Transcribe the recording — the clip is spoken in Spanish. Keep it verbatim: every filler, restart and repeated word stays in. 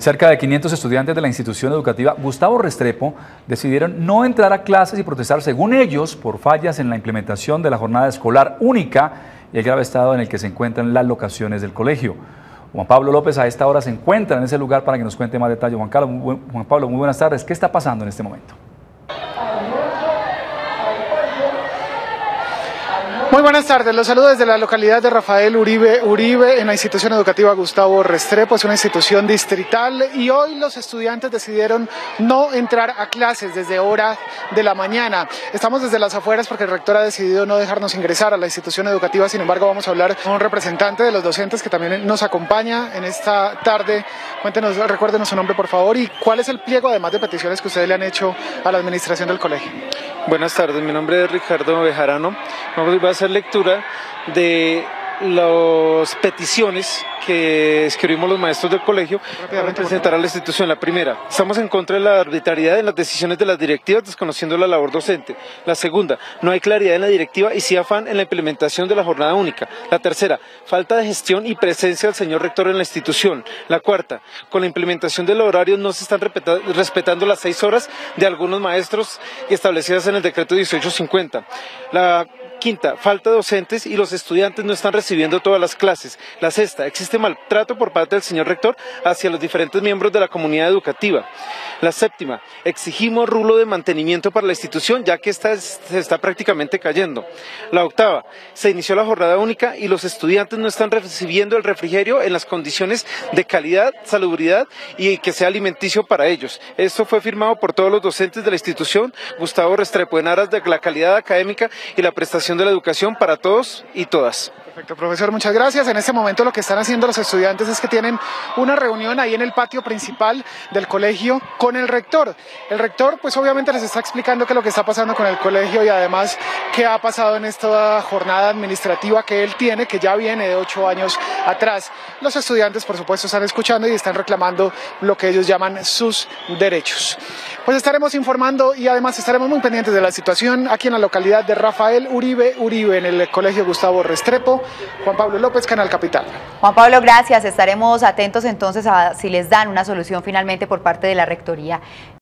Cerca de quinientos estudiantes de la institución educativa Gustavo Restrepo decidieron no entrar a clases y protestar, según ellos, por fallas en la implementación de la jornada escolar única y el grave estado en el que se encuentran las locaciones del colegio. Juan Pablo López a esta hora se encuentra en ese lugar para que nos cuente más detalles. Juan, Carlos, muy, Juan Pablo, muy buenas tardes. ¿Qué está pasando en este momento? Muy buenas tardes, los saludo desde la localidad de Rafael Uribe Uribe en la institución educativa Gustavo Restrepo. Es una institución distrital y hoy los estudiantes decidieron no entrar a clases desde hora de la mañana. Estamos desde las afueras porque el rector ha decidido no dejarnos ingresar a la institución educativa. Sin embargo, vamos a hablar con un representante de los docentes que también nos acompaña en esta tarde. Cuéntenos, recuérdenos su nombre por favor y cuál es el pliego además de peticiones que ustedes le han hecho a la administración del colegio. Buenas tardes, mi nombre es Ricardo Bejarano. Vamos a hacer lectura de las peticiones que escribimos los maestros del colegio para presentar a la institución. La primera, estamos en contra de la arbitrariedad en las decisiones de las directivas, desconociendo la labor docente. La segunda, no hay claridad en la directiva y sí afán en la implementación de la jornada única. La tercera, falta de gestión y presencia del señor rector en la institución. La cuarta, con la implementación del horario no se están respetando las seis horas de algunos maestros establecidas en el decreto dieciocho cincuenta. La quinta, falta de docentes y los estudiantes no están recibiendo todas las clases. La sexta, existe maltrato por parte del señor rector hacia los diferentes miembros de la comunidad educativa. La séptima, exigimos rulo de mantenimiento para la institución ya que esta es, se está prácticamente cayendo. La octava, se inició la jornada única y los estudiantes no están recibiendo el refrigerio en las condiciones de calidad, salubridad y que sea alimenticio para ellos. Esto fue firmado por todos los docentes de la institución Gustavo Restrepo en aras de la calidad académica y la prestación de la educación para todos y todas. Perfecto, profesor, muchas gracias. En este momento lo que están haciendo los estudiantes es que tienen una reunión ahí en el patio principal del colegio con el rector. El rector pues obviamente les está explicando qué es lo que está pasando con el colegio y además qué ha pasado en esta jornada administrativa que él tiene, que ya viene de ocho años atrás. Los estudiantes por supuesto están escuchando y están reclamando lo que ellos llaman sus derechos. Pues estaremos informando y además estaremos muy pendientes de la situación aquí en la localidad de Rafael Uribe Uribe en el colegio Gustavo Restrepo. Juan Pablo López, Canal Capital. Juan Pablo, gracias. Estaremos atentos entonces a si les dan una solución finalmente por parte de la rectoría.